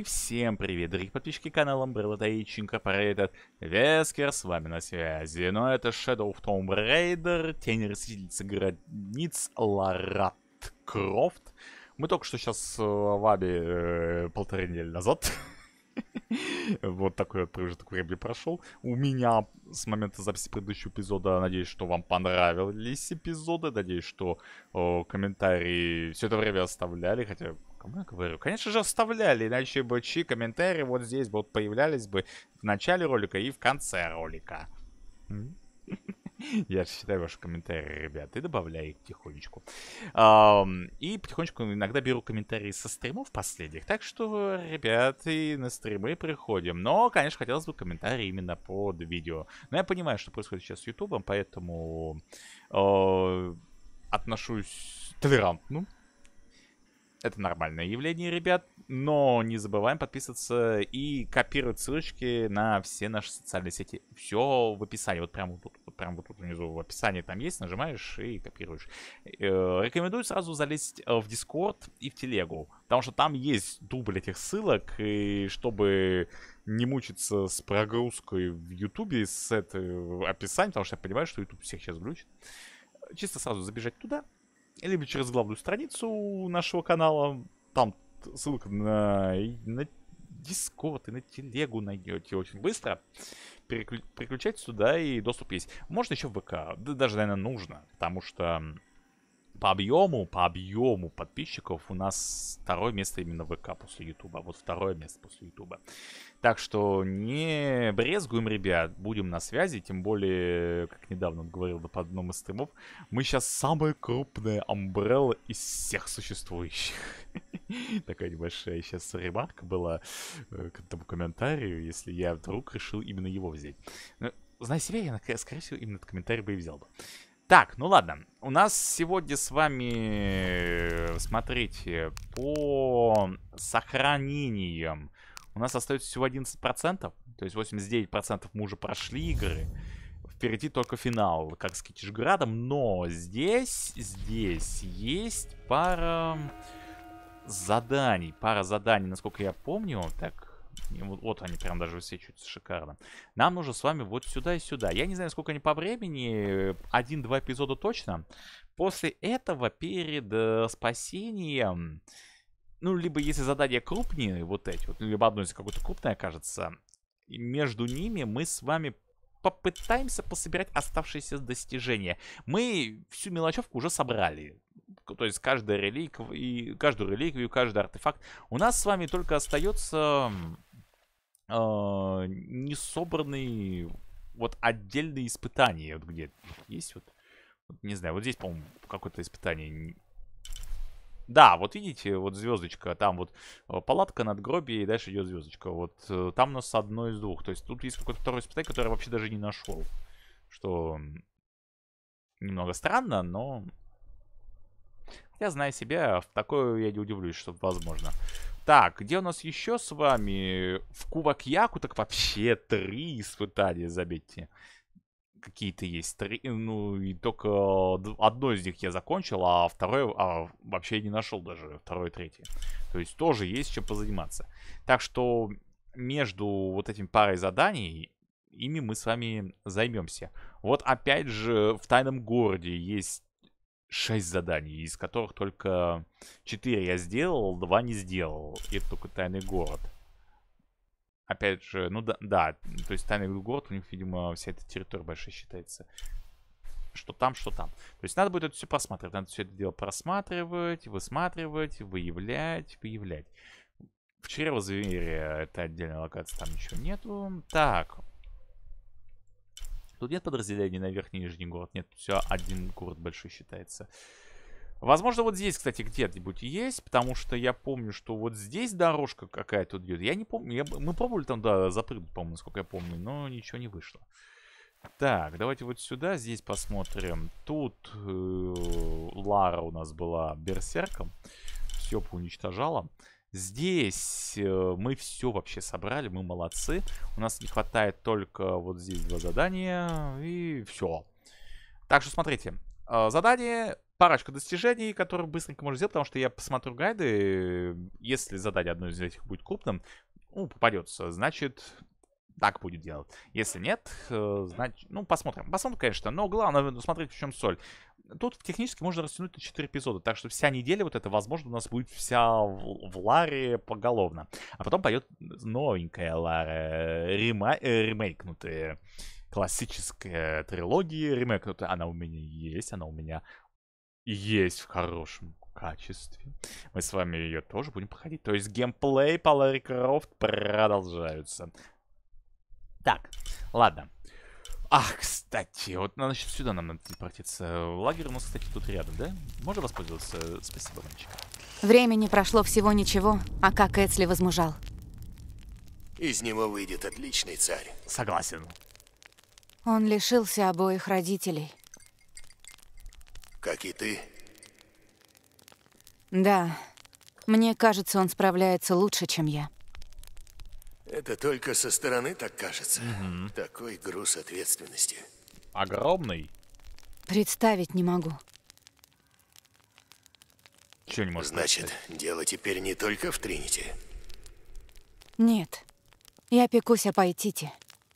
всем привет, дорогие подписчики канала Umbrella Tech Incorporated. Вескер с вами на связи. Но это Shadow of Tomb Raider, Тень Расхитительницы Гробниц, Лара Крофт. Мы только что сейчас с вами полторы недели назад. Вот такой вот промежуток времени прошел. У меня с момента записи предыдущего эпизода. Надеюсь, что вам понравились эпизоды. Надеюсь, что комментарии все это время оставляли. Хотя, кому я говорю? Конечно же, оставляли. Иначе бы чьи комментарии вот здесь вот появлялись бы в начале ролика и в конце ролика. Я считаю ваши комментарии, ребят, и добавляю их потихонечку. И потихонечку иногда беру комментарии со стримов последних. Так что, ребят, и на стримы приходим. Но, конечно, хотелось бы комментарии именно под видео. Но я понимаю, что происходит сейчас с ютубом, поэтому отношусь толерантно. Это нормальное явление, ребят. Но не забываем подписываться и копировать ссылочки на все наши социальные сети. Все в описании. Вот прямо вот тут внизу в описании там есть. Нажимаешь и копируешь. Рекомендую сразу залезть в Discord и в телегу. Потому что там есть дубль этих ссылок. И чтобы не мучиться с прогрузкой в ютубе, с этого описания, потому что я понимаю, что ютуб всех сейчас глючит. Чисто сразу забежать туда. Либо через главную страницу нашего канала. Там ссылка на Discord и на телегу найдете очень быстро. Переключайтесь туда, и доступ есть. Можно еще в ВК. Да даже, наверное, нужно. Потому что по объему подписчиков у нас второе место именно в ВК после Ютуба. Вот второе место после Ютуба. Так что не брезгуем, ребят. Будем на связи. Тем более, как недавно говорил по одному из стримов, мы сейчас самая крупная Umbrella из всех существующих. Такая небольшая сейчас ремарка была к этому комментарию, если я вдруг решил именно его взять. Но, зная себя, я, скорее всего, именно этот комментарий бы и взял бы. Так, ну ладно. У нас сегодня с вами, смотрите, по сохранениям у нас остается всего 11%. То есть 89% мы уже прошли игры. Впереди только финал, как с Китишградом. Но здесь есть пара заданий. Насколько я помню. Так, вот они прям даже высвечиваются шикарно. Нам нужно с вами вот сюда и сюда. Я не знаю, сколько они по времени. 1-2 эпизода точно. После этого, перед спасением... Ну, либо если задания крупнее, вот эти вот, либо одно из какое-то крупное окажется, и между ними мы с вами попытаемся пособирать оставшиеся достижения. Мы всю мелочевку уже собрали. То есть каждую реликвию, каждый артефакт. У нас с вами только остается не собранный вот отдельные испытания. Вот где есть вот, не знаю, вот здесь, по-моему, какое-то испытание. Да, вот видите, вот звездочка, там вот палатка, надгробие, и дальше идет звездочка. Вот там у нас одно из двух. То есть тут есть какое-то второе испытание, которое я вообще даже не нашел. Что немного странно, но... Я знаю себя, в такое я не удивлюсь, что возможно. Так, где у нас еще с вами? В Кувакьяку так вообще 3 испытания, заметьте. Какие-то есть 3, ну и только одно из них я закончил, а второе вообще не нашел даже, второе и третье. То есть тоже есть чем позаниматься. Так что между вот этим парой заданий, ими мы с вами займемся. Вот опять же в Тайном Городе есть 6 заданий, из которых только 4 я сделал, 2 не сделал. И это только Тайный Город. Опять же, ну да, то есть Тайный город, у них, видимо, вся эта территория большая считается. Что там, что там. То есть надо будет это все просматривать. Надо все это дело просматривать, высматривать, выявлять. В чрево зверя это отдельная локация, там ничего нету. Так. Тут нет подразделений на верхний и нижний город. Нет, все один город большой считается. Возможно, вот здесь, кстати, где-нибудь есть, потому что я помню, что вот здесь дорожка какая-то идет. Я не помню, мы пробовали там, да, запрыгнуть, по-моему, насколько я помню, но ничего не вышло. Так, давайте вот сюда, здесь посмотрим. Тут Лара у нас была берсерком, все поуничтожала. Здесь мы все вообще собрали, мы молодцы. У нас не хватает только вот здесь 2 задания, и все. Так что смотрите, задание... парочку достижений, которые быстренько можно сделать, потому что я посмотрю гайды. Если задание одно из этих будет крупным, ну, попадется, значит, так будет делать. Если нет, значит, ну, посмотрим. Посмотрим, конечно, но главное смотреть, в чем соль. Тут технически можно растянуть на 4 эпизода, так что вся неделя вот эта, возможно, у нас будет вся в Ларе поголовно. А потом пойдет новенькая Лара, ремейкнутая. Классическая трилогия, ремейкнутая. Она у меня есть, она у меня есть в хорошем качестве. Мы с вами ее тоже будем проходить. То есть геймплей по Ларе Крофт продолжаются. Так, ладно. Ах, кстати, вот значит, сюда нам надо телепортиться. Лагерь у нас, кстати, тут рядом, да? Можно воспользоваться? Спасибо, мальчик. Времени прошло всего ничего, а как Эцли возмужал. Из него выйдет отличный царь. Согласен. Он лишился обоих родителей. Как и ты. Да, мне кажется, он справляется лучше, чем я. Это только со стороны так кажется. Такой груз ответственности. Огромный. Представить не могу. Чего не можешь Значит, представить? дело теперь не только в Тринити. Нет, я пекусь о Пайтите.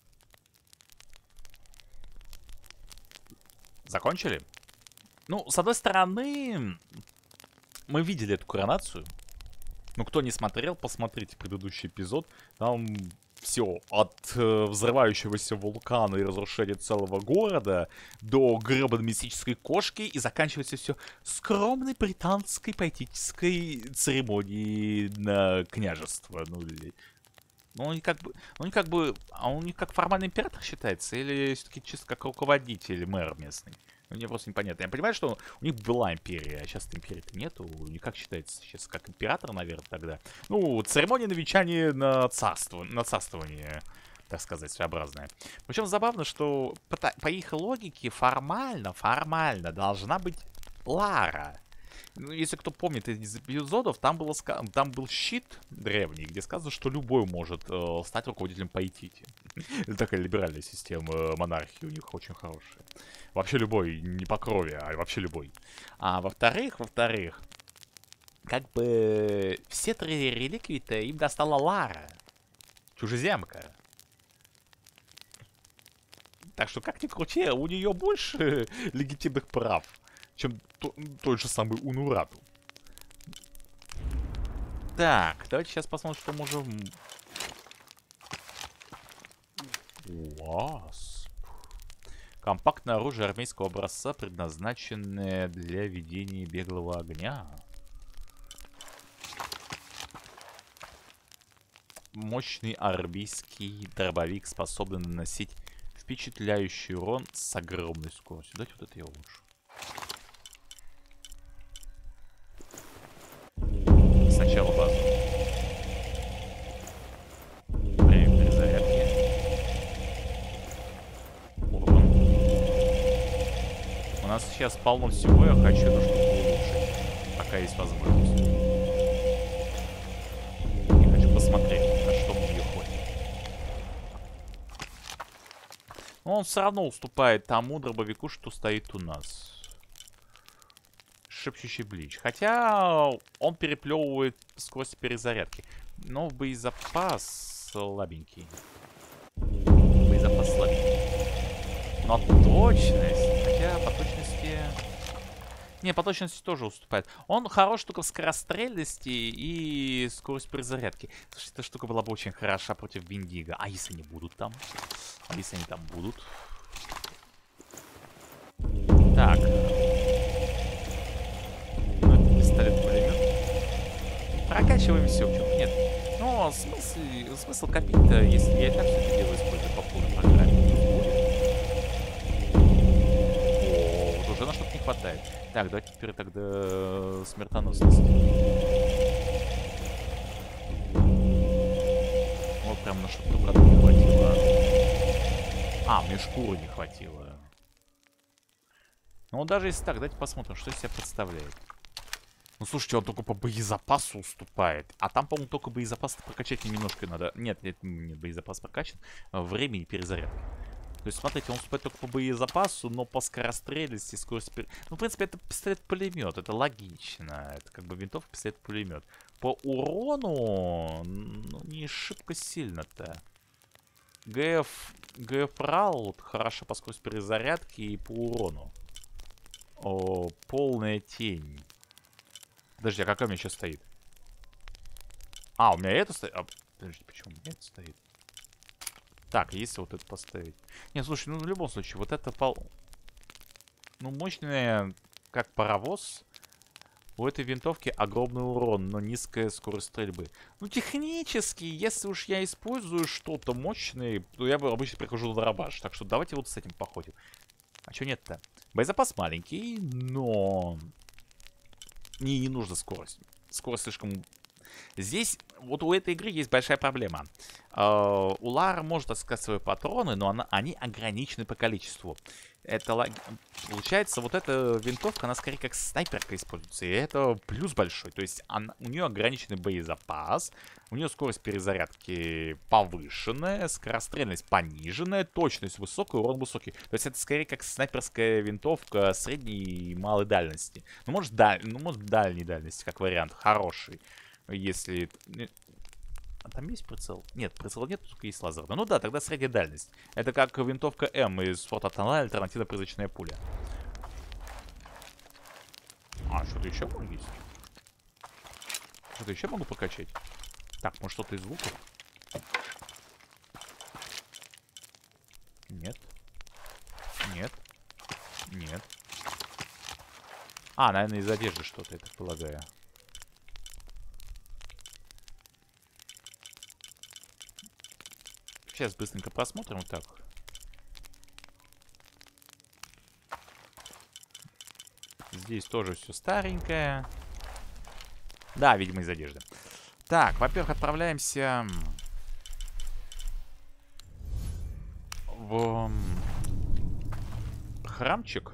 Закончили? Ну, с одной стороны, мы видели эту коронацию. Ну, кто не смотрел, посмотрите предыдущий эпизод. Там все от взрывающегося вулкана и разрушения целого города до гребаной мистической кошки, и заканчивается все скромной британской поэтической церемонией на княжество. Он не как бы, а он не как формальный император считается, или все-таки чисто как руководитель, мэр местный? Мне просто непонятно. Я понимаю, что у них была империя, а сейчас империи-то нету. И как считается сейчас, как император, наверное, тогда. Ну, церемония навечания на царствование, так сказать, своеобразная. Причем забавно, что по их логике формально должна быть Лара. Ну, если кто помнит из эпизодов, там был щит древний, где сказано, что любой может стать руководителем Пайтити. Это такая либеральная система монархии у них очень хорошая. Вообще любой, не по крови, а вообще любой. А во-вторых, как бы все 3 реликвии-то им достала Лара, чужеземка. Так что, как ни крути, у нее больше легитимных прав, чем тот же самый Унурату. Так, давайте сейчас посмотрим, что можем... Васп. Компактное оружие армейского образца, предназначенное для ведения беглого огня. Мощный армейский дробовик, способный наносить впечатляющий урон с огромной скоростью. Давайте вот это я улучшу. Сначала базу. Время перезарядки. Урон. У нас сейчас полно всего, я хочу эту штуку улучшить, пока есть возможность. Я хочу посмотреть, на что мне ее хватит. Но он все равно уступает тому дробовику, что стоит у нас. Шепчущий блич. Хотя он переплевывает сквозь перезарядки. Но боезапас слабенький. Боезапас слабенький. Но точность... Хотя по точности... Не, по точности тоже уступает. Он хорош только в скорострельности и скорость перезарядки. Слушай, эта штука была бы очень хороша против Виндиго. А если они будут там? А если они там будут? Так... Пистолет-пулемет. Прокачиваем все, почему нет. Но смысл копить-то, если я и так все это дело использую по полной программе, о, вот уже на что-то не хватает. Так, давайте теперь тогда смертоносность. Вот прям на что-то правда не хватило. А, мне шкуры не хватило. Ну, даже если так, давайте посмотрим, что из себя представляет. Ну, слушайте, он только по боезапасу уступает. А там, по-моему, только боезапас прокачать немножко надо. Нет, боезапас прокачан. Время и перезарядка. То есть, смотрите, он уступает только по боезапасу, но по скорострельности, скорости... Ну, в принципе, это пистолет-пулемет, это логично. Это как бы винтовка, пистолет-пулемет. По урону, ну, не шибко сильно-то. ГФ РАЛ вот, хорошо по скорости перезарядки и по урону. О, полная тень. Подожди, а какая у меня сейчас стоит? А, у меня это стоит? А, подожди, почему у меня это стоит? Так, если вот это поставить. Не, слушай, ну в любом случае, вот это ну, мощная, как паровоз. У этой винтовки огромный урон, но низкая скорость стрельбы. Ну, технически, если уж я использую что-то мощное, то я обычно прихожу на дробаш. Так что давайте вот с этим походим. А чё нет-то? Боезапас маленький, но... Мне не нужна скорость. Скорость слишком... Здесь, вот у этой игры есть большая проблема. У Лары может отыскать свои патроны, но они ограничены по количеству. Это получается, вот эта винтовка, она скорее как снайперка используется. И это плюс большой. То есть у нее ограниченный боезапас, у нее скорость перезарядки повышенная, скорострельность пониженная, точность высокая, урон высокий. То есть это скорее как снайперская винтовка средней и малой дальности. Ну, может, дальней дальности, как вариант, хороший. Если... А там есть прицел? Нет, прицела нет, только есть лазерный. Ну да, тогда средняя дальность. Это как винтовка М из Форта Тоннеля, альтернативно-призрачная пуля. А, что-то еще есть? Что-то еще могу прокачать? Так, может что-то из луков? Нет. Нет. Нет. А, наверное, из одежды что-то, я так полагаю. Сейчас быстренько просмотрим вот так. Здесь тоже все старенькое. Да, видимо, из одежды. Так, во-первых, отправляемся в храмчик.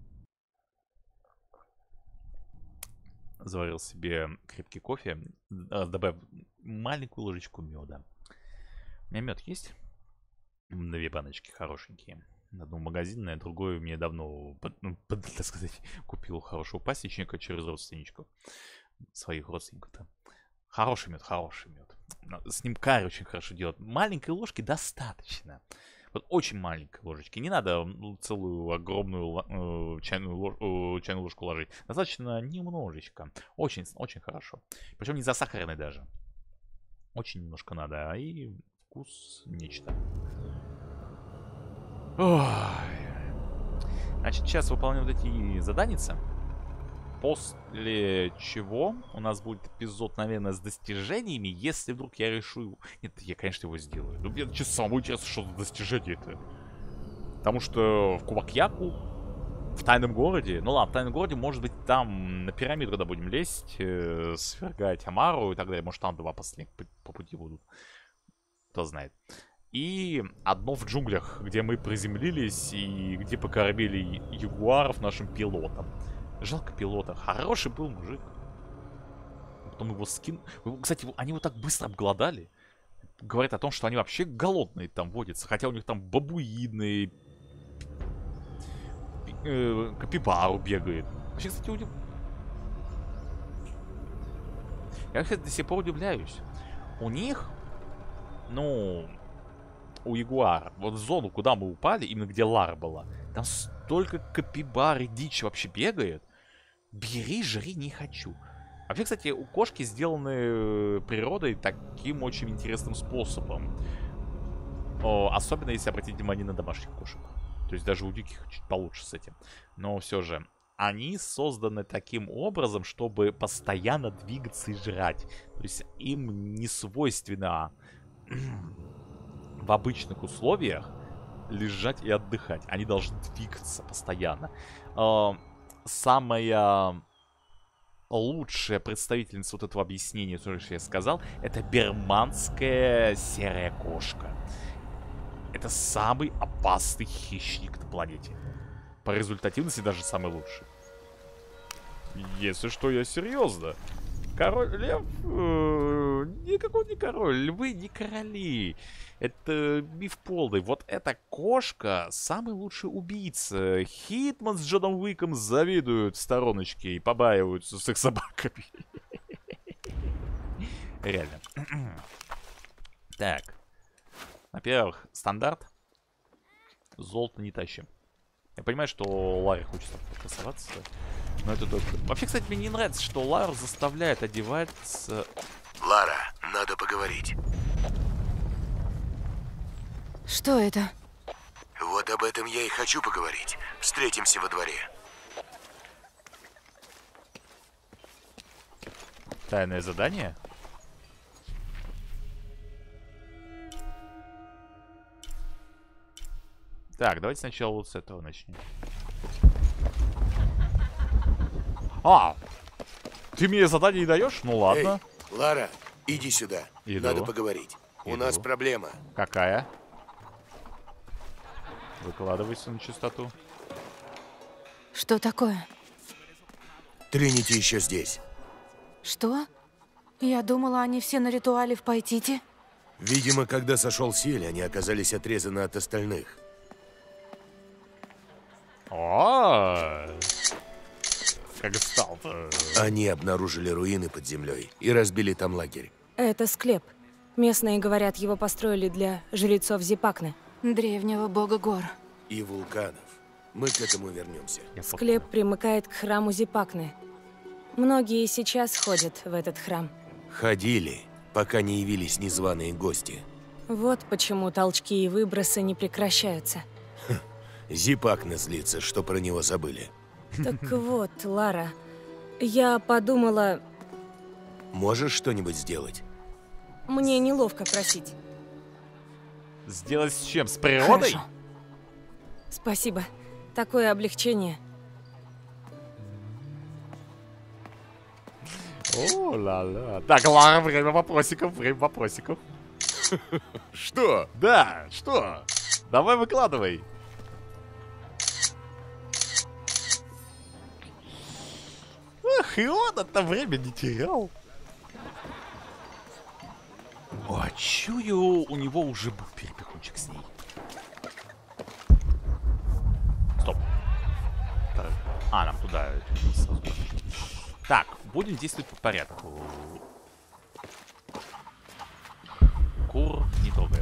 Заварил себе крепкий кофе, добавив маленькую ложечку меда. У меня мед есть? 2 баночки хорошенькие. Одну магазинное, другую мне давно, так сказать, купил хорошего пасечника через родственничков. Своих родственников-то. Хороший мед, хороший мед. С ним карри очень хорошо делать. Маленькой ложки достаточно. Вот очень маленькой ложечки. Не надо целую огромную чайную ложку ложить. Достаточно немножечко. Очень, очень хорошо. Причем не засахаренной даже. Очень немножко надо. И вкус нечто. Ой. Значит, сейчас выполняем вот эти заданицы. После чего у нас будет эпизод, наверное, с достижениями. Если вдруг я решу... Нет, я, конечно, его сделаю. Но мне честно самому интересно, что за достижение-то. Потому что в Кувакьяку, в Тайном городе... Ну ладно, в Тайном городе, может быть, там на пирамиду, когда будем лезть, свергать Амару и так далее. Может, там 2 последних по пути будут. Кто знает. И одно в джунглях, где мы приземлились и где покормили ягуаров нашим пилотам. Жалко пилота. Хороший был мужик. Потом его скин... Кстати, они его так быстро обглодали. Говорят о том, что они вообще голодные там водятся. Хотя у них там бабуины, капибару бегает. Вообще, кстати, я, кстати, до сих пор удивляюсь. У них, ну, у ягуара, вот в зону, куда мы упали, именно где Лара была, там столько капибар и дичи вообще бегает. Бери, жри, не хочу. Вообще, кстати, у кошки сделаны природой таким очень интересным способом. Особенно, если обратить внимание на домашних кошек. То есть даже у диких чуть получше с этим. Но все же, они созданы таким образом, чтобы постоянно двигаться и жрать. То есть им не свойственно в обычных условиях лежать и отдыхать. Они должны двигаться постоянно. Самая лучшая представительница вот этого объяснения, то, что я сказал, это берманская серая кошка. Это самый опасный хищник на планете. По результативности даже самый лучший. Если что, я серьезно. Король Лев никакой не король. Львы не короли. Это миф полный. Вот эта кошка самый лучший убийца. Хитман с Джоном Уиком завидуют в стороночке и побаиваются с их собаками. Реально. Так. Во-первых, стандарт. Золото не тащим. Я понимаю, что Ларе хочется покрасоваться. Но это только... Вообще, кстати, мне не нравится, что Лару заставляет одеваться... Лара, надо поговорить. Что это? Вот об этом я и хочу поговорить. Встретимся во дворе. Тайное задание? Так, давайте сначала вот с этого начнем. А! Ты мне задание не даешь? Ну ладно. Эй, Лара, иди сюда. Иду. Надо поговорить. У Иду. нас проблема. Какая? Выкладывайся на чистоту. Что такое? Тринити еще здесь. Что? Я думала, они все на ритуале в Пайтите. Видимо, когда сошел Силь, они оказались отрезаны от остальных. О, как стал-то. Они обнаружили руины под землей и разбили там лагерь. Это склеп. Местные говорят, его построили для жрецов Зипакны. Древнего бога гор. И вулканов. Мы к этому вернемся. Склеп примыкает к храму Зипакны. Многие сейчас ходят в этот храм. Ходили, пока не явились незваные гости. Вот почему толчки и выбросы не прекращаются. Зипакна злится, что про него забыли. Так вот, Лара, я подумала, Можешь что-нибудь сделать? мне неловко просить. Сделать с чем? С природой? Хорошо. Спасибо. Такое облегчение. О, ла-ла. Так, Лара, время вопросиков, время вопросиков. Что? Да, что? Давай выкладывай. Ах, и он это время не терял. О, чую, у него уже был перепихунчик с ней. Стоп. Так, а, нам туда. Сразу. Так, будем действовать по порядку. Кур не трогаем.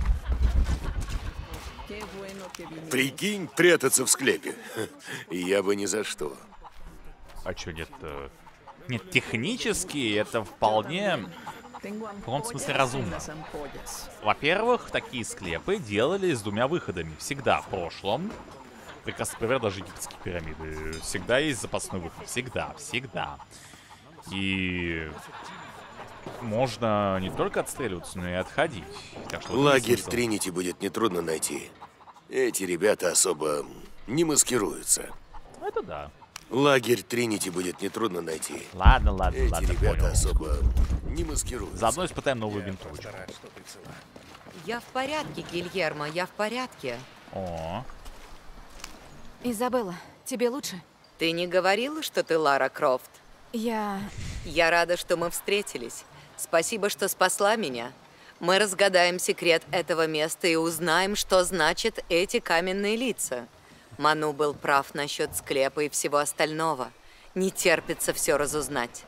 Прикинь, прятаться в склепе. Я бы ни за что. А чё нет-то? Нет, технически это вполне... В каком смысле разумно. Во-первых, такие склепы делали с двумя выходами. Всегда в прошлом. Прекрасно пример даже египетские пирамиды. Всегда есть запасной выход. Всегда, всегда. И... можно не только отстреливаться, но и отходить. Так что Лагерь Тринити будет нетрудно найти. Эти ребята особо не маскируются. это да. Лагерь Тринити будет нетрудно найти. Ладно, ладно, Эти ладно, ребята понял. особо не маскируются. Заодно испытаем новую винтовочку. Я в порядке, Гильермо, я в порядке. О, Изабелла, тебе лучше? Ты не говорила, что ты Лара Крофт? Я рада, что мы встретились. Спасибо, что спасла меня. Мы разгадаем секрет этого места и узнаем, что значат эти каменные лица. Ману был прав насчет склепа и всего остального. Не терпится все разузнать.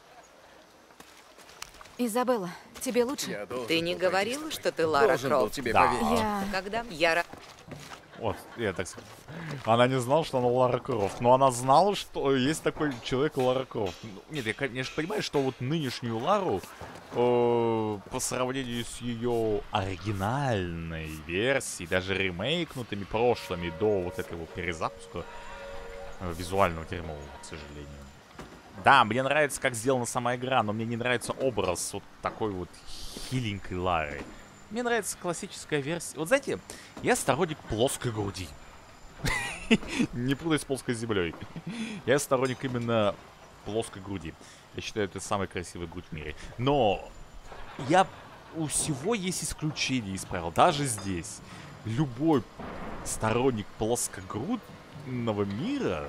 Изабелла, тебе лучше? Ты не говорила, что ты Лара Крофт? да. Когда? Я Вот, я так сказал. Она не знала, что она Лара Крофт, но она знала, что есть такой человек Лара Крофт. Ну, нет, я, конечно, понимаю, что вот нынешнюю Лару по сравнению с ее оригинальной версией, даже ремейкнутыми прошлыми до вот этого перезапуска визуального дерьма, к сожалению. Да, мне нравится, как сделана сама игра, но мне не нравится образ вот такой вот хиленькой Лары. Мне нравится классическая версия. Вот знаете, я сторонник плоской груди. Не путай с плоской землей. Я сторонник именно плоской груди. Я считаю, это самая красивая грудь в мире. Но у всего есть исключения из правил. Даже здесь. Любой сторонник плоскогрудного мира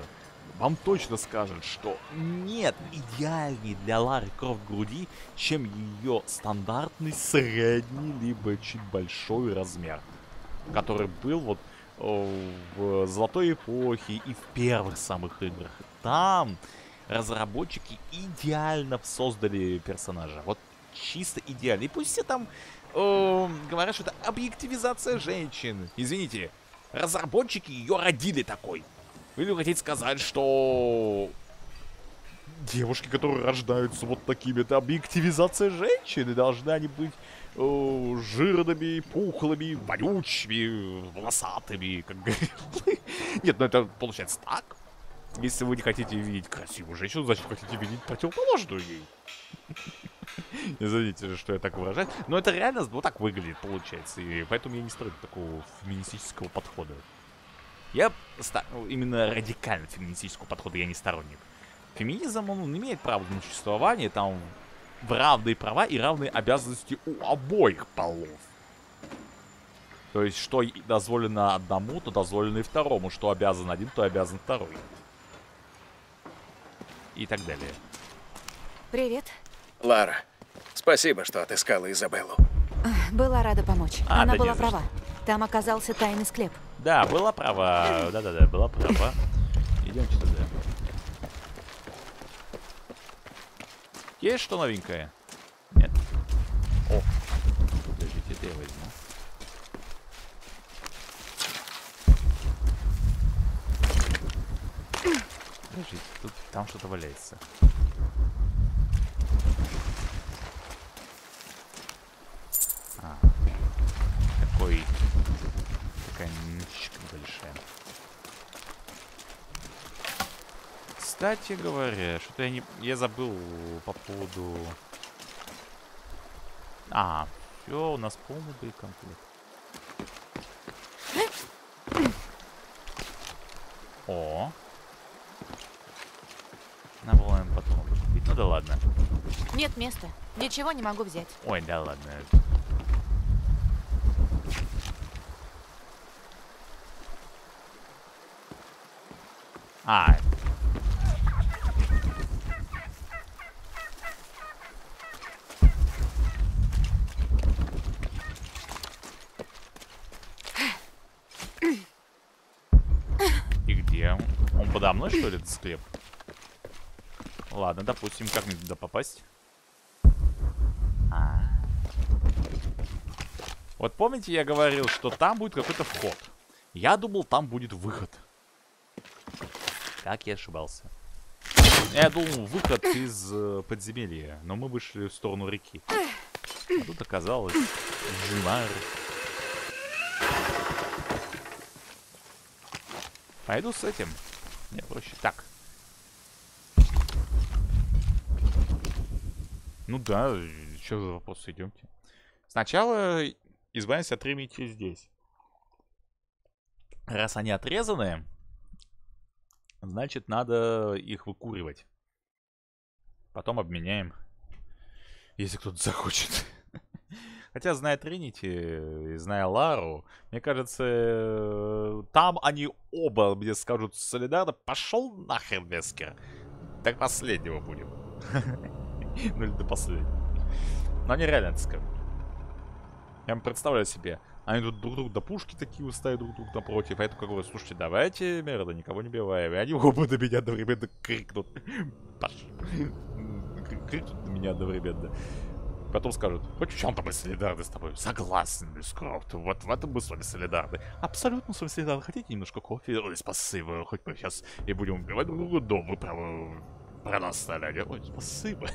вам точно скажет, что нет идеальней для Лары Крофт груди, чем ее стандартный средний, либо чуть большой размер, который был вот в золотой эпохе и в первых самых играх. Там разработчики идеально создали персонажа. Вот чисто идеально. И пусть все там говорят, что это объективизация женщин. Извините, разработчики ее родили такой. Или вы хотите сказать, что девушки, которые рождаются вот такими, это объективизация женщин, и должны они быть жирными, пухлыми, вонючими, волосатыми, как говорил. Нет, ну это получается так. Если вы не хотите видеть красивую женщину, значит хотите видеть противоположную ей. Извините, что я так выражаюсь. Но это реально вот так выглядит, получается. И поэтому я не строю такого феминистического подхода. Я именно радикально феминистического подхода я не сторонник. Феминизм, он имеет право на существование, там в равные права и равные обязанности у обоих полов. То есть, что дозволено одному, то дозволено и второму. Что обязан один, то обязан второй. И так далее. Привет. Лара, спасибо, что отыскала Изабеллу. Была рада помочь. Она да была не за права. Там оказался тайный склеп. Да, была права. Да-да-да, была права. Идемте туда. Есть что новенькое? Нет? О, подождите, это я возьму. Подождите, тут там что-то валяется. Такая нычка большая. Кстати говоря, что-то я забыл по поводу... все, у нас полный боекомплект. О! Надо было, наверное, потом купить. Ну да ладно. Нет места. Ничего не могу взять. Ой, да ладно. И где он? Он подо мной, что ли, этот склеп? Ладно, допустим, как мне туда попасть? Вот помните, я говорил, что там будет какой-то вход. Я думал, там будет выход. Как я ошибался. Я думал, выход из подземелья. Но мы вышли в сторону реки. А тут оказалось Джимар. Пойду с этим. Не, проще так. Ну да, что за вопросы, идемте. Сначала избавимся от ремити здесь. Раз они отрезаны, значит, надо их выкуривать. Потом обменяем, если кто-то захочет. Хотя, зная Тринити и зная Лару, мне кажется, там они оба мне скажут солидарно: пошел нахрен, Вескер. До последнего будем. Ну или до последнего. Но они реально это скажут. Я вам представляю себе. Они тут друг друга до пушки такие ставят друг друга напротив. А это как бы, слушайте, давайте, мерда, никого не убиваем. И они оба на меня одновременно крикнут. Крикнут на меня одновременно. Потом скажут: хоть в чем-то мы солидарны с тобой. Согласен, мисс Крофт. Вот в этом мы с вами солидарны. Абсолютно с вами солидарны. Хотите немножко кофе? Ой, спасибо. Хоть мы сейчас и будем убивать друг друга, но вы про нас стреляли. Ой, спасибо.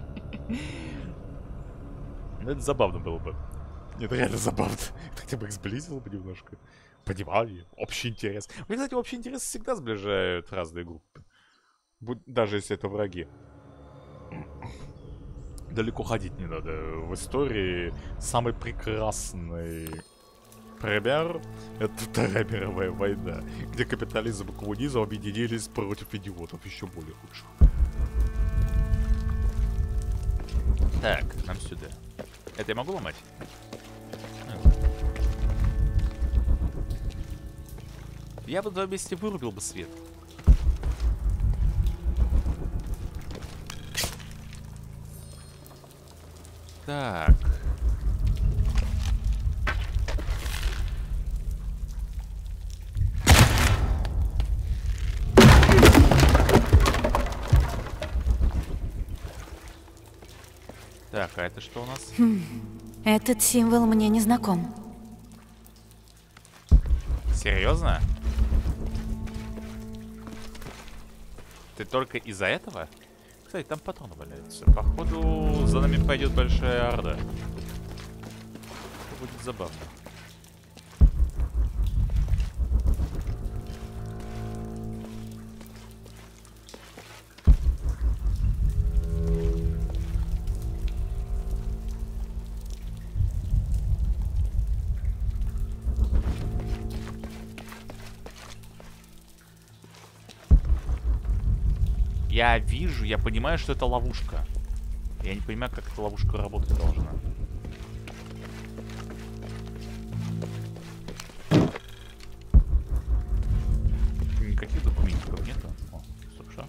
Ну, это забавно было бы. Это реально забавно. Хотя бы их сблизило бы немножко. Понимали. Общий интерес. Мне, кстати, общий интерес всегда сближают разные группы. Даже если это враги. Далеко ходить не надо. В истории самый прекрасный пример — это Вторая мировая война, где капитализм и коммунизм объединились против идиотов еще более худших. Так, нам сюда. Это я могу ломать? Я бы на месте вырубил бы свет. Так. Так, а это что у нас? Этот символ мне не знаком. Серьезно? Ты только из-за этого? Кстати, там патроны валяются. Походу, за нами пойдет большая орда. Это будет забавно. Я вижу, я понимаю, что это ловушка. Я не понимаю, как эта ловушка работать должна. Никаких документов нету. О, хорошо.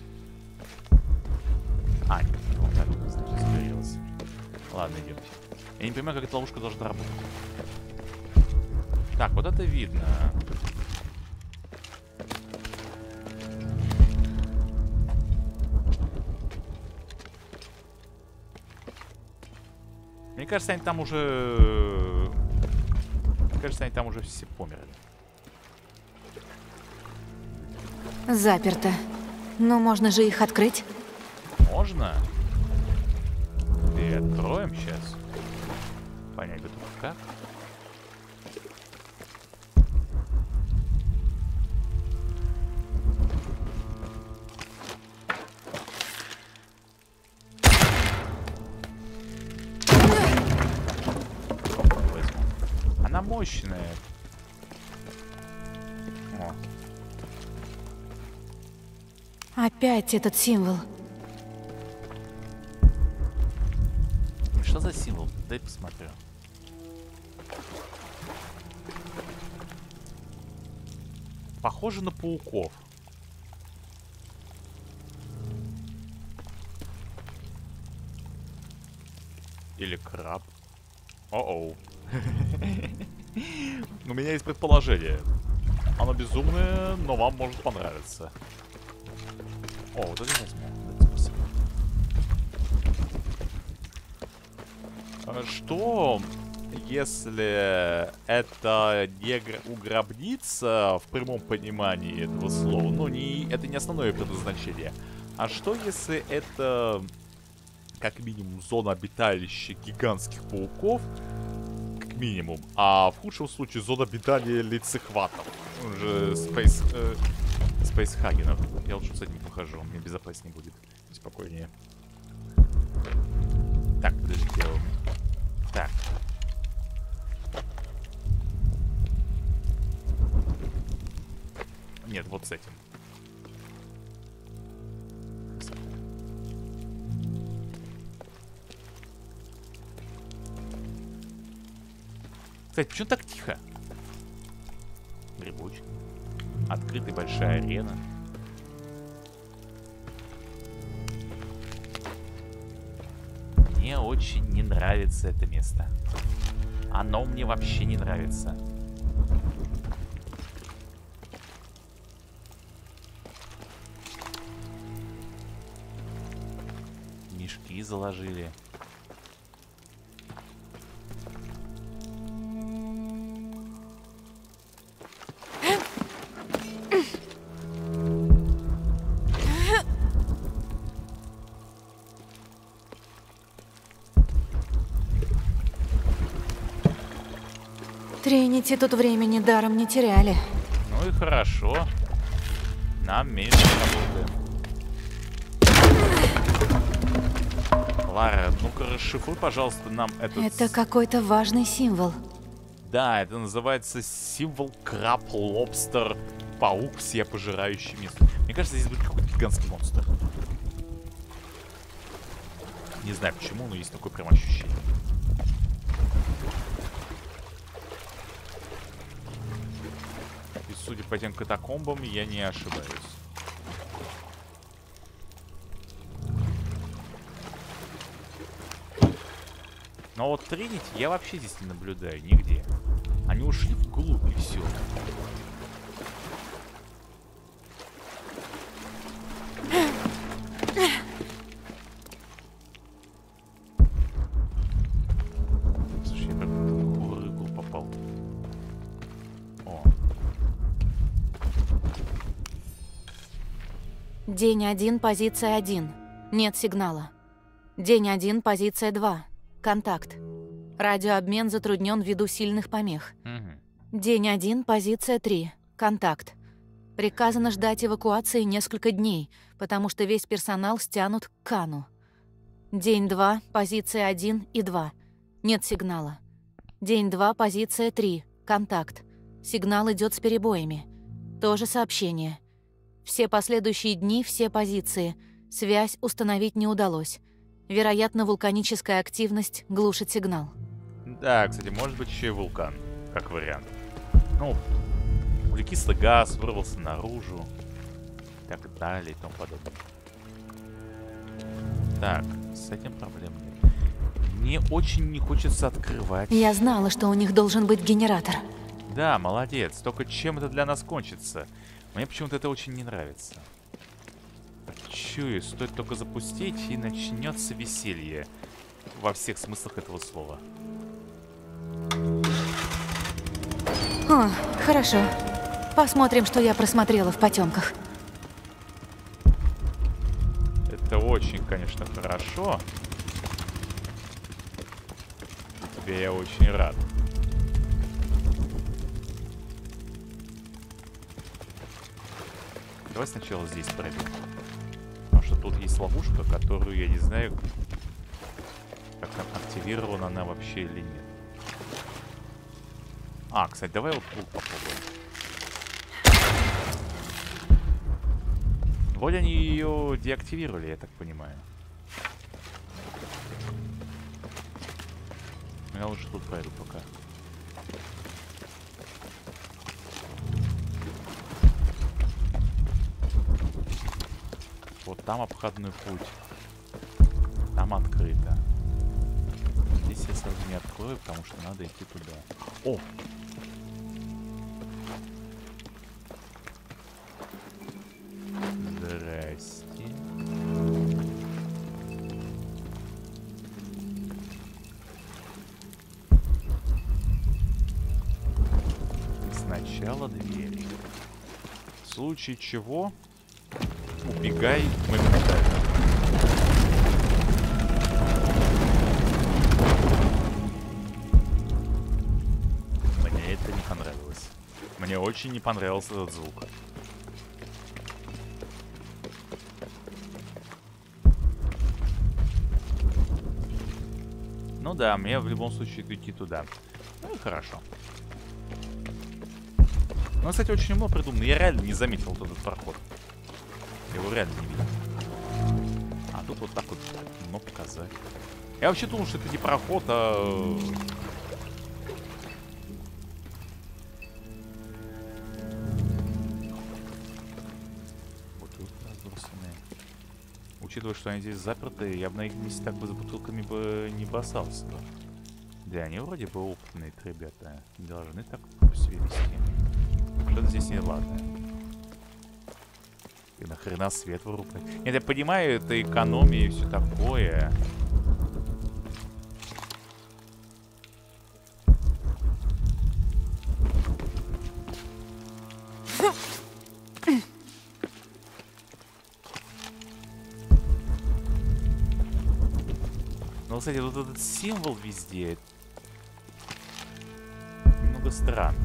А, нет, вот так вот, значит, загорелся. Ладно, идемте. Я не понимаю, как эта ловушка должна работать. Так, вот это видно. Мне кажется, они там уже... Мне кажется, они там уже все померли. Заперто. Но можно же их открыть. Можно? И откроем сейчас. Понять бы только как. Она мощная. О. Опять этот символ. Что за символ? Дай посмотрю. Похоже на пауков. Или краб. О-оу. У меня есть предположение. Оно безумное, но вам может понравиться. О, вот это возьму. Спасибо. Что, если это не гробница в прямом понимании этого слова? Ну, это не основное предназначение. А что, если это, как минимум, зона обиталища гигантских пауков? Как минимум. А в худшем случае зона обитания лицехватов. Он же спейсхагенов. Я лучше с этим похожу, мне безопаснее будет. Спокойнее. Так, подождите. Так. Нет, вот с этим. Кстати, почему так тихо? Грибочек. Открытая большая арена. Мне очень не нравится это место. Оно мне вообще не нравится. Мешки заложили. Тринити тут времени даром не теряли. Ну и хорошо. Нам меньше работы. Лара, ну-ка расшифруй, пожалуйста, нам этот... Это какой-то важный символ. Да, это называется символ краб, лобстер, паук, все пожирающий место. Мне кажется, здесь будет какой-то гигантский монстр. Не знаю почему, но есть такое прям ощущение. И судя по тем катакомбам, я не ошибаюсь. Но вот Тринити я вообще здесь не наблюдаю нигде. Они ушли вглубь и все. Слушай, я как в рыбу попал. О. День 1, позиция 1. Нет сигнала. День 1, позиция 2. Контакт. Радиообмен затруднен ввиду сильных помех. День 1, позиция 3. Контакт. Приказано ждать эвакуации несколько дней, потому что весь персонал стянут к Кану. День 2, позиция 1 и 2. Нет сигнала. День 2, позиция 3. Контакт. Сигнал идет с перебоями. Тоже сообщение. Все последующие дни, все позиции. Связь установить не удалось. Вероятно, вулканическая активность глушит сигнал. Да, кстати, может быть еще и вулкан, как вариант. Ну, углекислый газ вырвался наружу. И так далее и тому подобное. Так, с этим проблем нет. Мне очень не хочется открывать. Я знала, что у них должен быть генератор. Да, молодец. Только чем это для нас кончится? Мне почему-то это очень не нравится. Чую, стоит только запустить, и начнется веселье. Во всех смыслах этого слова. О, хорошо. Посмотрим, что я просмотрела в потемках. Это очень, конечно, хорошо. Тебе я очень рад. Давай сначала здесь пройдем. Потому что тут есть ловушка, которую я не знаю, как активирована она вообще или нет. А, кстати, давай вот тут попробуем. Вроде они ее деактивировали, я так понимаю. Я лучше тут пройду пока. Вот там обходной путь. Там открыто. Здесь я сразу не открою, потому что надо идти туда. О! Здрасте. Сначала двери. В случае чего убегай моментально. Мне это не понравилось. Мне очень не понравился этот звук. Ну да, мне в любом случае идти туда. Ну и хорошо. Ну, кстати, очень умно придумано. Я реально не заметил вот этот проход. Я его реально не видел. А тут вот так вот умно показать. Я вообще думал, что это не проход, а... Вот тут разбросанные. Учитывая, что они здесь заперты, я бы на их месте так бы за бутылками бы не бросался. Да, они вроде бы опытные ребята. Не должны так себя вести. Что-то здесь не ладно. И нахрена свет вырубать? Нет, я понимаю, это экономия и все такое. Но, кстати, вот этот символ везде немного странно.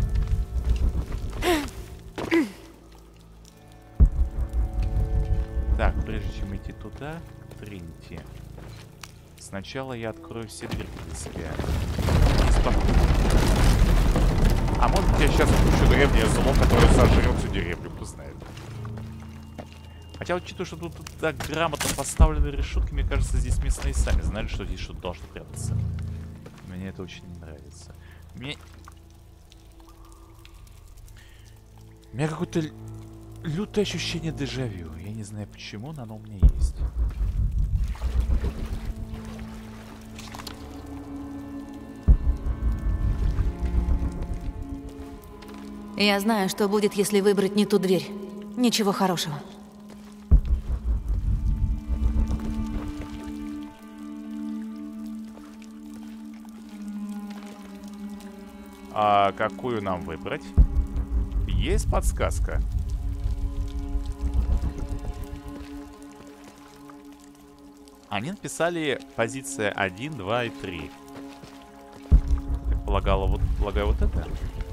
Так, прежде чем идти туда, Тринити, сначала я открою все двери для себя. И спокойно. А может быть, я сейчас включу древнее зло, которое сожрет всю деревню, кто знает. Хотя, учитывая, что тут так грамотно поставлены решетки, мне кажется, здесь местные сами знали, что здесь что-то должно прятаться. Мне это очень не нравится. У меня какое-то лютое ощущение дежавю. Я не знаю почему, но оно у меня есть. Я знаю, что будет, если выбрать не ту дверь. Ничего хорошего. А какую нам выбрать? Есть подсказка? Они написали позиция 1, 2 и 3. Так полагаю, вот это?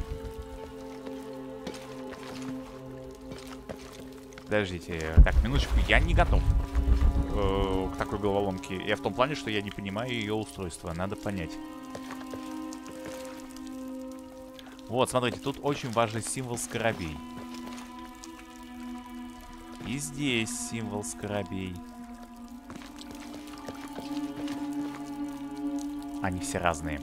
Подождите, так, минуточку, я не готов к такой головоломке. Я в том плане, что я не понимаю ее устройство, надо понять. Вот, смотрите, тут очень важный символ скоробей. И здесь символ скоробей. Они все разные.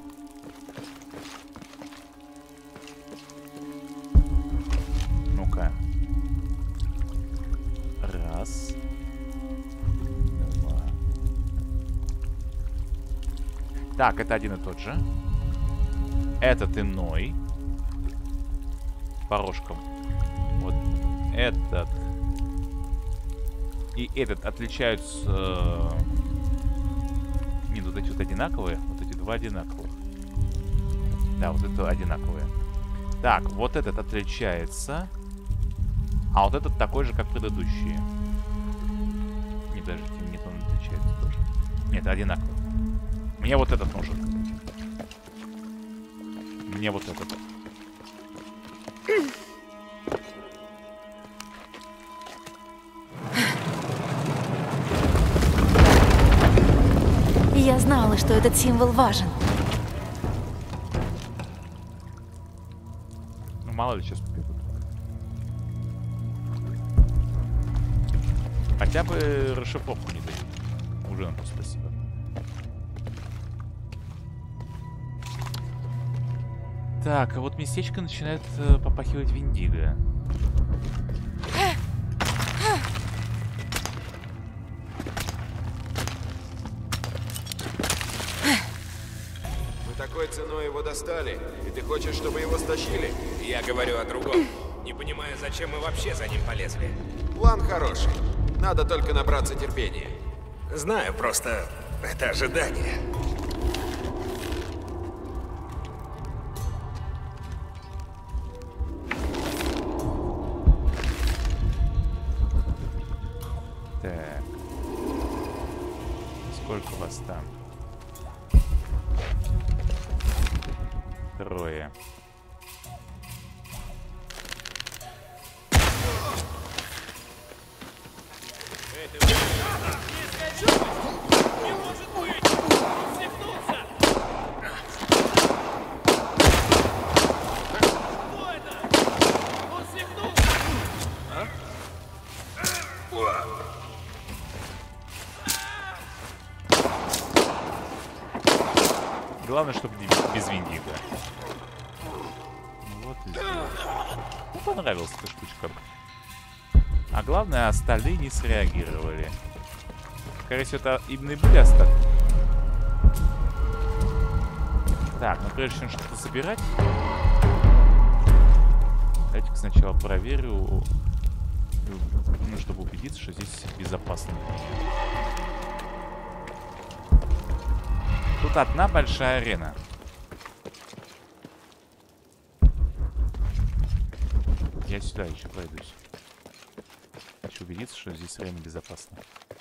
Ну-ка. Раз. Два. Так, это один и тот же. Этот иной. По рожкам. Вот этот. И этот отличаются... Нет, вот эти вот одинаковые. Вот эти два одинаковых. Да, вот это одинаковые. Так, вот этот отличается. А вот этот такой же, как предыдущие. Не, подождите, нет, он отличается тоже. Нет, одинаковый. Мне вот этот нужен. Мне вот этот. Я знала, что этот символ важен. Ну, мало ли сейчас побегут. Хотя бы расшифровку не дают. Уже на то спасибо. Так, а вот местечко начинает попахивать Виндиго. Мы такой ценой его достали, и ты хочешь, чтобы его стащили? Я говорю о другом. Не понимаю, зачем мы вообще за ним полезли. План хороший. Надо только набраться терпения. Знаю, просто это ожидание. Так. Сколько вас там? 3. Главное, чтобы не без Виндиго. Вот и сделал. Ну, понравилась эта штучка. А главное, остальные не среагировали. Скорее всего, это именно и были остальные. Так, ну прежде чем что-то собирать, давайте-ка сначала проверю, ну, чтобы убедиться, что здесь безопасно. Тут одна большая арена. Я сюда еще пройдусь. Хочу убедиться, что здесь реально безопасно.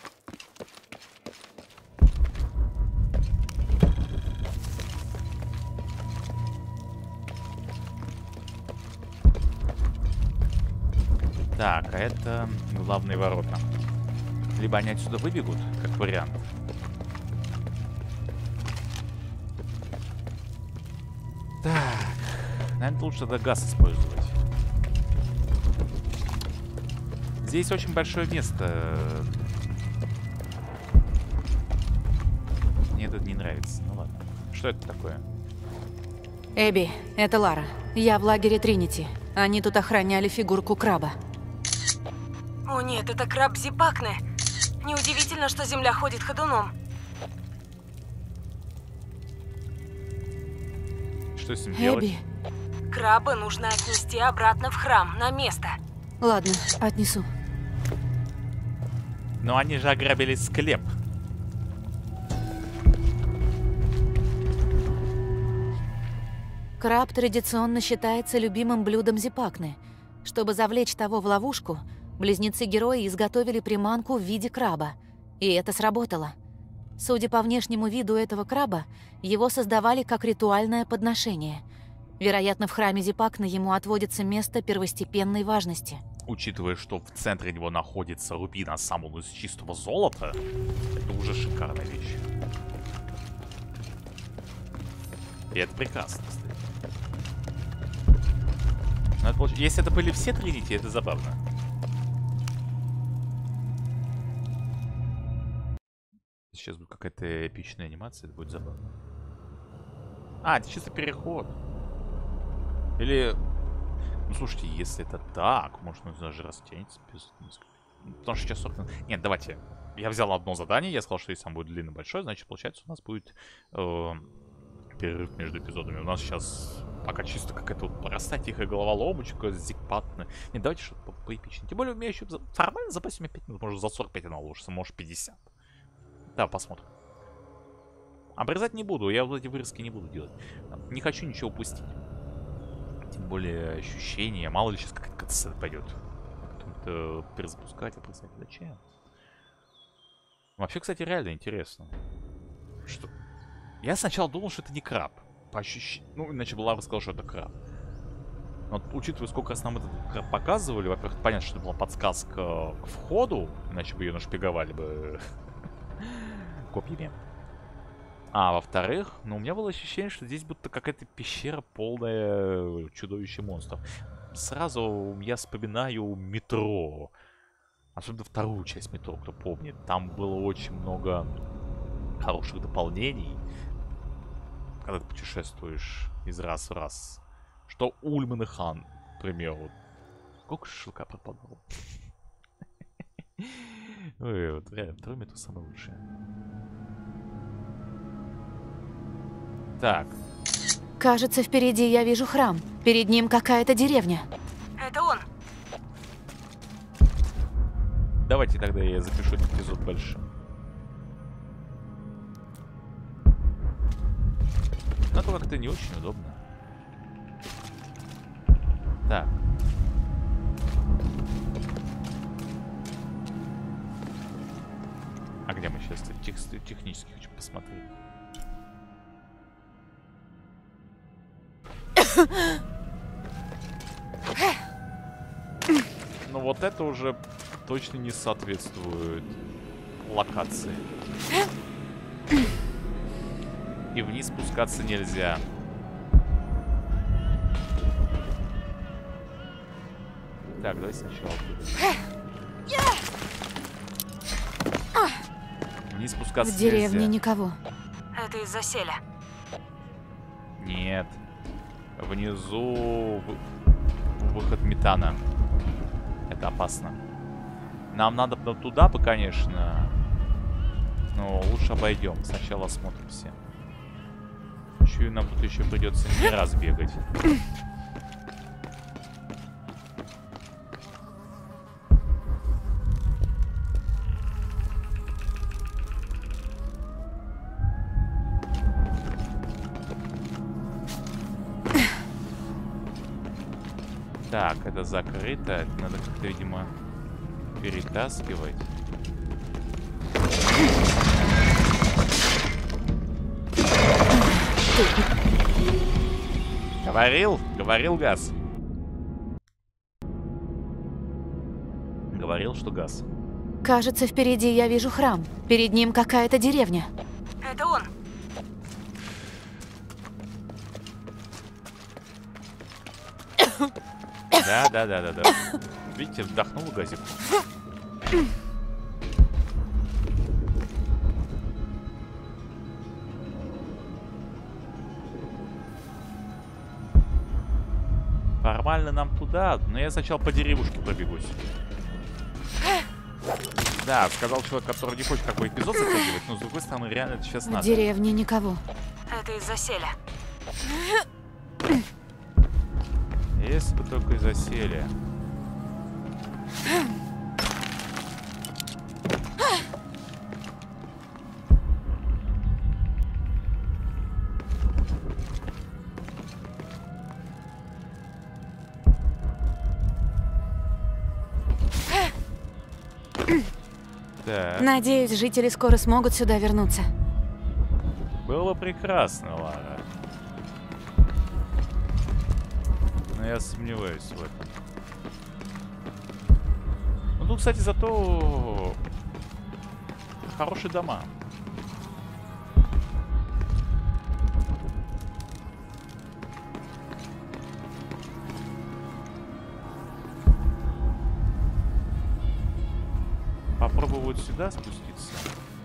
Так, а это главные ворота. Либо они отсюда выбегут, как вариант. Так, наверное, лучше тогда газ использовать. Здесь очень большое место. Мне это не нравится. Ну ладно. Что это такое? Эбби, это Лара. Я в лагере Тринити. Они тут охраняли фигурку краба. О нет, это краб Зипакне. Неудивительно, что земля ходит ходуном. Что с ним делать? Эбби, Краба нужно отнести обратно в храм, на место. Ладно, отнесу. Но они же ограбили склеп. Краб традиционно считается любимым блюдом Зипакны. Чтобы завлечь того в ловушку, близнецы-герои изготовили приманку в виде краба. И это сработало. Судя по внешнему виду этого краба, его создавали как ритуальное подношение. Вероятно, в храме Зипакны ему отводится место первостепенной важности. Учитывая, что в центре него находится рубин Асамун из чистого золота, это уже шикарная вещь. И это прекрасно, кстати. Но это если это были все Тринити, это забавно. Сейчас будет какая-то эпичная анимация, это будет забавно. А, это чисто переход. Или... Ну, слушайте, если это так, может, он даже растянется без... Потому что сейчас 40 минут... Нет, давайте. Я взял одно задание, я сказал, что если он будет длинный большой, значит, получается, у нас будет перерыв между эпизодами. У нас сейчас пока чисто какая-то вот простая тихая головоломочка, зикпатная. Нет, давайте что-то поэпичнее. Тем более, у меня еще формально запас 5 минут, может, за 45 она уложится, может, 50. Да, посмотрим. Обрезать не буду, я вот эти вырезки не буду делать. Не хочу ничего упустить. Тем более ощущение. Мало ли сейчас какая-то катсцена пойдет. Потом-то перезапускать, обрезать. Зачем? Вообще, кстати, реально интересно. Что? Я сначала думал, что это не краб. По ощущению. Ну, иначе Лара сказала, что это краб. Но вот, учитывая, сколько раз нам этот краб показывали, во-первых, понятно, что это была подсказка к входу. Иначе бы ее нашпиговали бы копьями. А во-вторых, ну, у меня было ощущение, что здесь будто какая-то пещера, полная чудовища монстров. Сразу я вспоминаю метро. Особенно вторую часть метро, кто помнит. Там было очень много хороших дополнений. Когда ты путешествуешь из раз в раз. Что Ульман и Хан, к примеру. Сколько шашлыка пропадало. Ой, вот реально, второе метро самое лучшее. Так. Кажется, впереди я вижу храм. Перед ним какая-то деревня. Это он. Давайте тогда я запишу этот эпизод большим. Но это как-то не очень удобно. Так. А где мы сейчас? Технически хочу посмотреть. Ну вот это уже точно не соответствует локации. И вниз спускаться нельзя. Так, давай сначала оттуда. Вниз спускаться в деревне нельзя. Никого. Это из-за селя. Нет. Внизу выход метана. Это опасно. Нам надо туда бы, конечно. Но лучше обойдем. Сначала осмотримся. Чую, нам тут еще придется не раз бегать. Так, это закрыто. Это надо как-то, видимо, перетаскивать. Говорил газ. Говорил, что газ. Кажется, впереди я вижу храм. Перед ним какая-то деревня. Это он. Да. Видите, вдохнул газик. Формально нам туда, но я сначала по деревушке пробегусь. Да, сказал человек, который не хочет как бы эпизод затягивать, но с другой стороны, реально это сейчас в надо. В деревне никого. Это из-за селя. Если бы только и засели. Так. Надеюсь, жители скоро смогут сюда вернуться. Было прекрасно, Лара. Но я сомневаюсь в этом. Ну, тут, кстати, зато хорошие дома. Попробую вот сюда спуститься.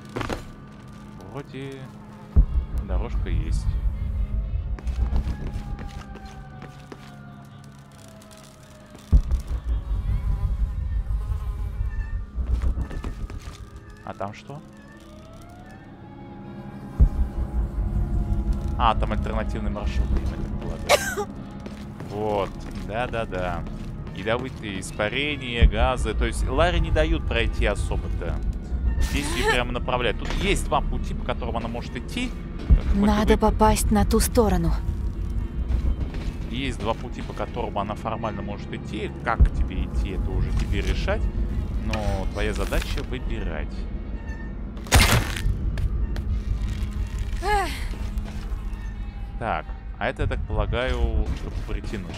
Вроде дорожка есть. А там что? А, там альтернативный маршрут, я так полагаю. Вот, да-да-да. Ядовитые испарения, газы. То есть Ларе не дают пройти особо-то. Здесь ее прямо направляют. Тут есть два пути, по которым она может идти. Надо попасть на ту сторону. Есть два пути, по которым она формально может идти. Как тебе идти, это уже тебе решать. Но твоя задача выбирать. Так, а это, я так полагаю, чтобы притянуть.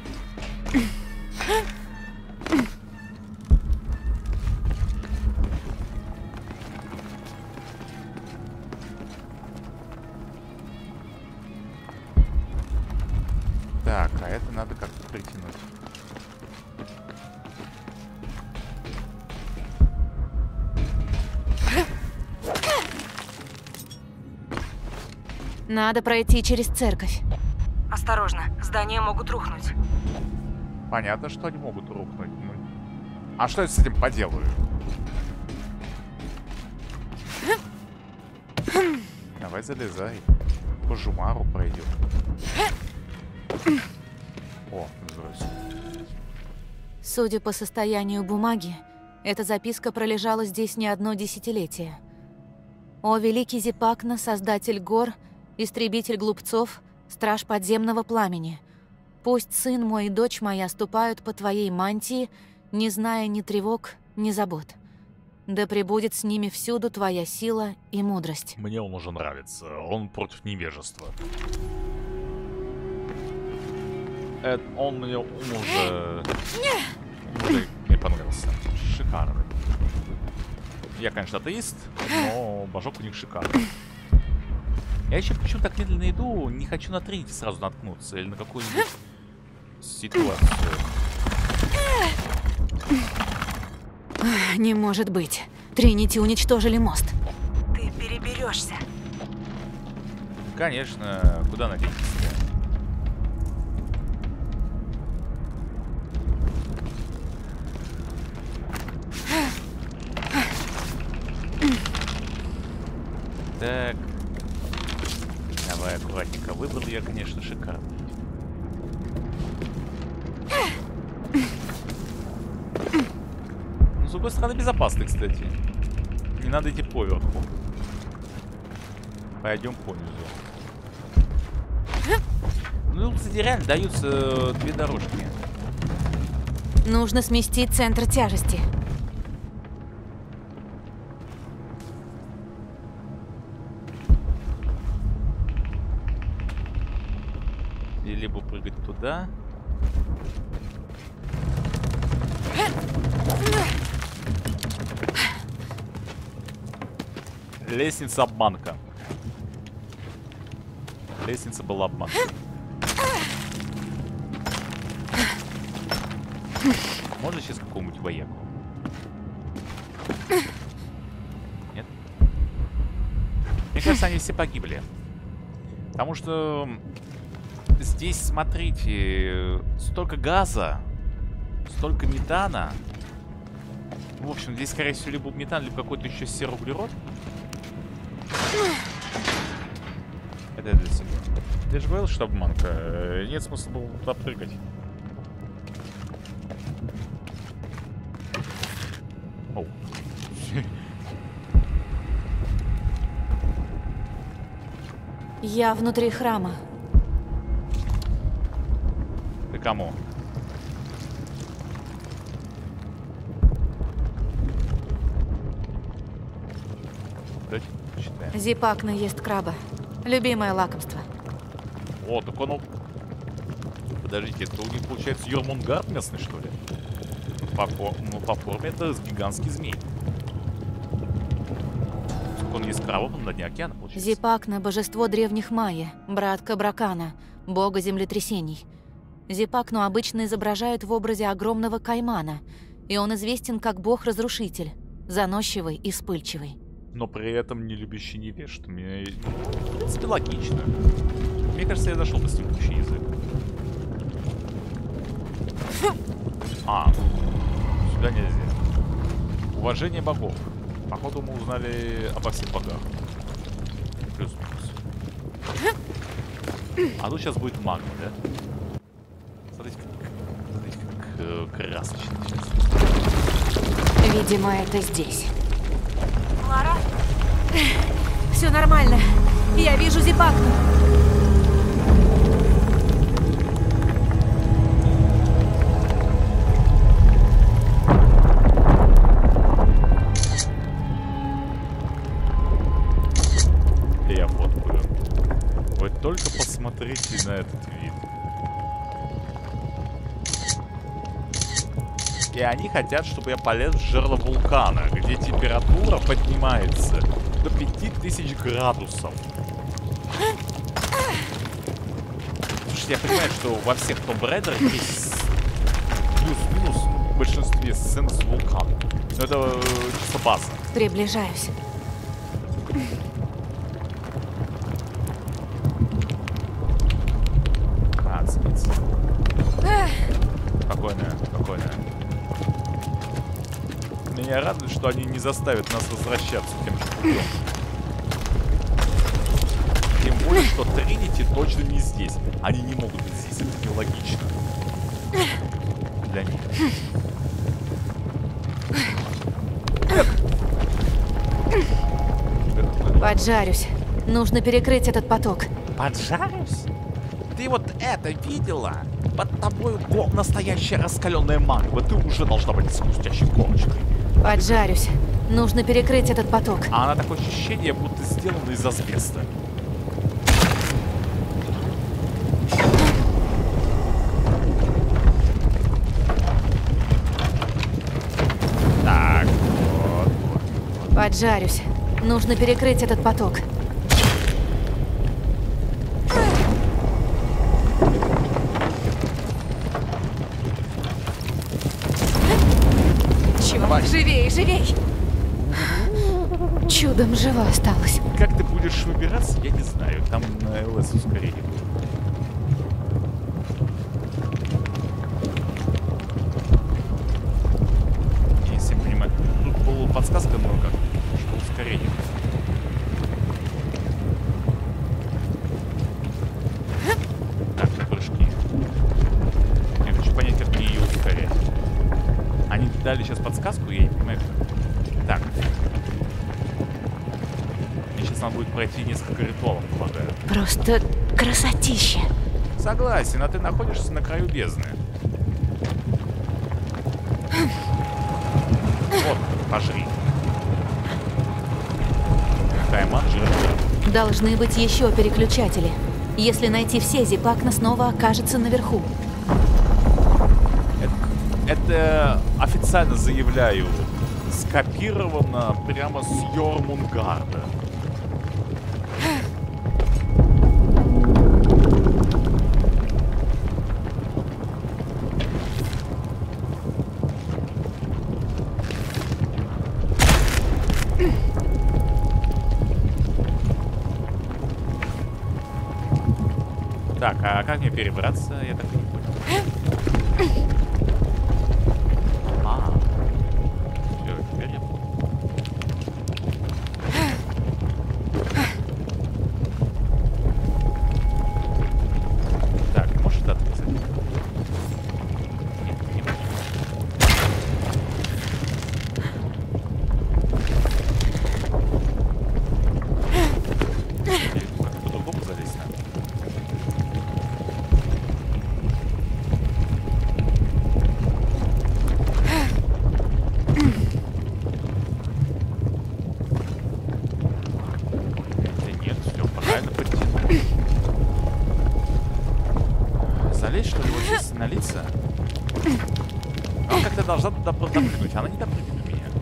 Так, а это надо как-то притянуть. Надо пройти через церковь. Осторожно, здания могут рухнуть. Понятно, что они могут рухнуть. Ну, а что я с этим поделаю? Давай залезай. По Жумару пройдем. О, здравствуй. Судя по состоянию бумаги, эта записка пролежала здесь не одно десятилетие. О, великий Зипакна, создатель гор, истребитель глупцов, страж подземного пламени. Пусть сын мой и дочь моя ступают по твоей мантии, не зная ни тревог, ни забот. Да пребудет с ними всюду твоя сила и мудрость. Мне он уже нравится. Он против невежества. Он мне уже мне понравился. Шикарный. Я, конечно, атеист, но божок у них шикарный. Я еще почему так медленно иду, не хочу на Тринити сразу наткнуться или на какую-нибудь ситуацию. Не может быть. Тринити уничтожили мост. Ты переберешься. Конечно, куда надеяться? Так. Давай аккуратненько. Выбрал я, конечно, шикарно. Ну, с другой стороны, безопасный, кстати. Не надо идти поверху. Пойдем по низу. Ну, кстати, реально даются две дорожки. Нужно сместить центр тяжести. И либо прыгать туда. Лестница обманка. Лестница была обманка. Можно сейчас какому-нибудь вояку? Нет? Мне кажется, они все погибли. Потому что здесь, смотрите, столько газа, столько метана. В общем, здесь, скорее всего, либо метан, либо какой-то еще серый углерод. Это для себя. Я же говорил, что обманка. Нет смысла было туда прыгать. Я внутри храма. Ты кому? Давайте почитаем. Зипакна ест краба. Любимое лакомство. О, так он... Подождите, это у них получается Йормунгард местный, что ли? По форме это гигантский змей. Он есть крабом на дне океана, получается. Зипакна – божество древних майя, брат Кабракана, бога землетрясений. Зипакну обычно изображают в образе огромного каймана, и он известен как бог-разрушитель, заносчивый и вспыльчивый. Но при этом не любящий невежд. Мне, в принципе, логично. Мне кажется, я нашел с ним общий язык. А, сюда нельзя. Уважение богов. Походу мы узнали обо всех богах. Плюс-минус. А тут сейчас будет магма, да? Смотрите, как красочно сейчас. Видимо, это здесь. Лара? Все нормально. Я вижу Зипакну. Я фоткаю. Вы только посмотрите на этот вид. И они хотят, чтобы я полез в жерло вулкана, где температура поднимается до 5000 градусов. Слушайте, я понимаю, что во всех Tomb Raider есть плюс-минус в большинстве сцен с вулканом. Но это чисто база. Приближаюсь. Спокойно, спокойно. Меня радует, что они не заставят нас возвращаться тем же путем. Тем более, что Тринити точно не здесь. Они не могут быть здесь, это нелогично. Для них. Поджарюсь. Нужно перекрыть этот поток. Поджарюсь? Ты вот это видела? Под тобой настоящая раскаленная магма. Ты уже должна быть с хрустящей корочкой. Поджарюсь. Нужно перекрыть этот поток. А она такое ощущение, будто сделана из асбеста. Так, вот. Поджарюсь. Нужно перекрыть этот поток. Черт, живей, живей! Чудом жива осталась. Как ты будешь выбираться, я не знаю. Там на ЛС ускорение будет. Если я понимаю, тут была подсказка, но как что ускорение. Так, прыжки. Я хочу понять, как мне ее ускорять. Они дали сейчас подсказку, я не понимаю, как. Так. Мне сейчас надо будет пройти несколько ритуалов, полагаю. Просто красотища. Согласен, а ты находишься на краю бездны. Вот, пожри. Кайман жирный. Должны быть еще переключатели. Если найти все, Зипакна снова окажется наверху. Это официально заявляю. Скопировано прямо с Йормунгарда. Так, а как мне перебраться? Я так и не понял. А, все, теперь я понял. Так, может отрезать? Нет, не может. допрыгнуть. Она не допрыгнет у меня.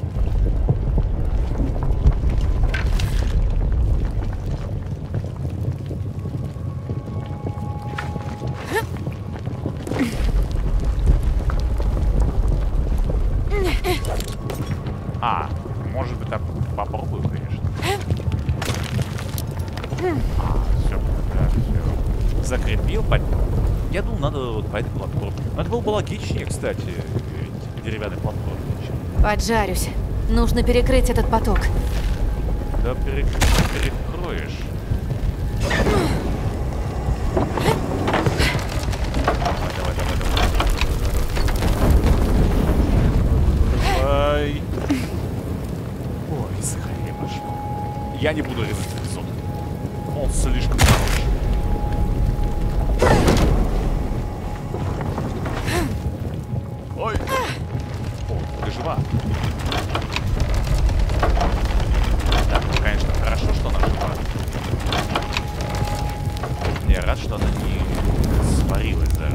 Может быть, так попробую, конечно. Все, да, все. Закрепил, я думал, надо вот по этой платформе. Но это было бы логичнее, кстати, деревянной платформе. Поджарюсь. Нужно перекрыть этот поток. Да перекроешь. Давай. Ой, скорее пошло. Я не буду резать лицо. Он слишком хороший. Ой. О, ты жива. Так, ну, конечно, хорошо, что она жива. Я рад, что она не сварилась даже.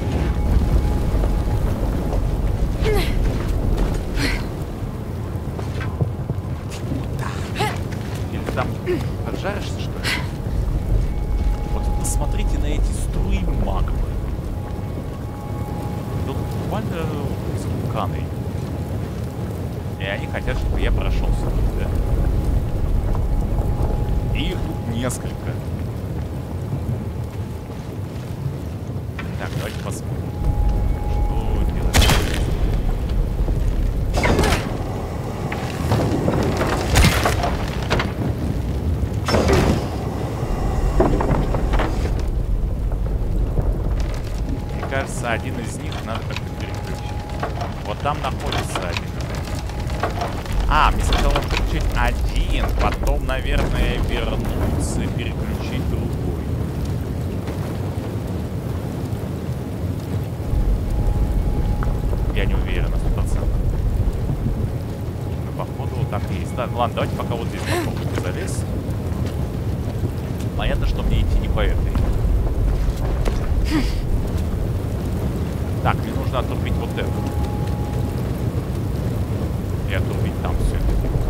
Или ты там поджаришься, что ли? Вот посмотрите на эти струи магмы. Тут буквально с вулканы. И они хотят, чтобы я прошелся тут, да? И их тут несколько. Так, давайте посмотрим. Что делать? Мне кажется, один из них надо как-то переключить. Вот там находится один. Мне сначала включить один, потом, наверное, вернуться и переключить другой. Я не уверен на 100%. Но походу вот так и есть. Да, ладно, давайте пока вот здесь попробуем залезть. Понятно, что мне идти не по этой. Так, мне нужно отрубить вот это. И отрубить там все.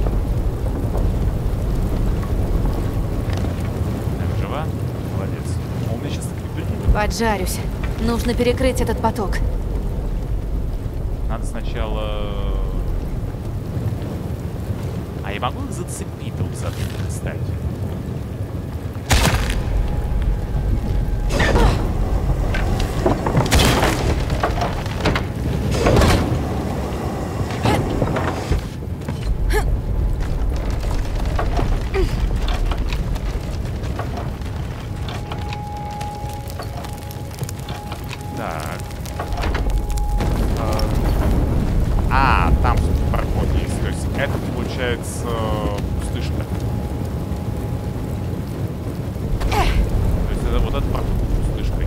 Так, жива? Молодец. Он меня сейчас перекрутит. Поджарюсь. Нужно перекрыть этот поток. Надо сначала... я могу их зацепить друг за друга, кстати. Там проход есть. То есть это получается пустышка. То есть это вот этот проход с пустышкой.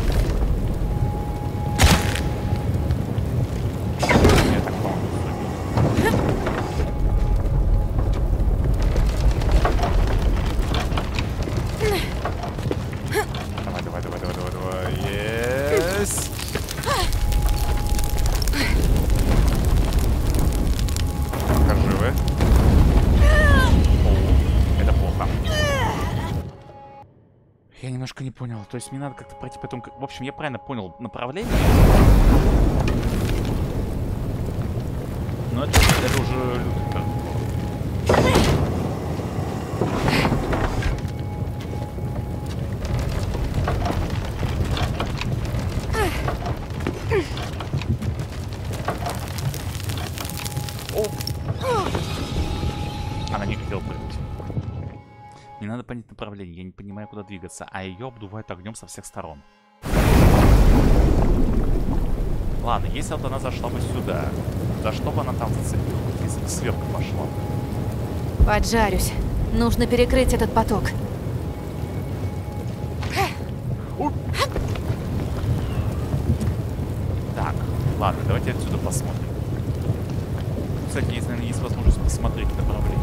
Я так по-моему Давай. Есть. Я немножко не понял. То есть мне надо как-то пройти потом... В общем, я правильно понял направление. Но это уже лютый. Она не хотела прыгать. Мне надо понять направление. Я не понимаю, куда двигаться. А ее обдувает огнем со всех сторон. Ладно, если вот она зашла бы сюда, за что бы она там зацепила? Если бы сверху пошла. Поджарюсь. Нужно перекрыть этот поток. Так, ладно, давайте отсюда посмотрим. Кстати, если, наверное, есть возможность посмотреть направление.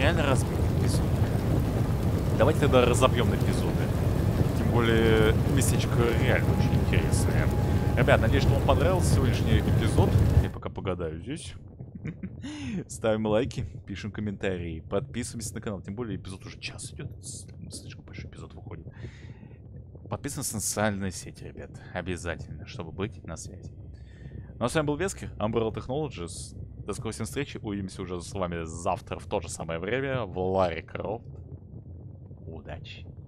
реально разбить эпизод. Давайте тогда разобьем на эпизоды. Тем более, местечко реально очень интересное. Ребят, надеюсь, что вам понравился сегодняшний эпизод. Я пока погадаю здесь. Ставим лайки, пишем комментарии, подписываемся на канал. Тем более, эпизод уже час идет. Слишком большой эпизод выходит. Подписываемся на социальные сети, ребят. Обязательно, чтобы быть на связи. Ну а с вами был Вескер, Umbrella Technologies. До скорой встречи. Увидимся уже с вами завтра в то же самое время в Ларри Крофт. Удачи.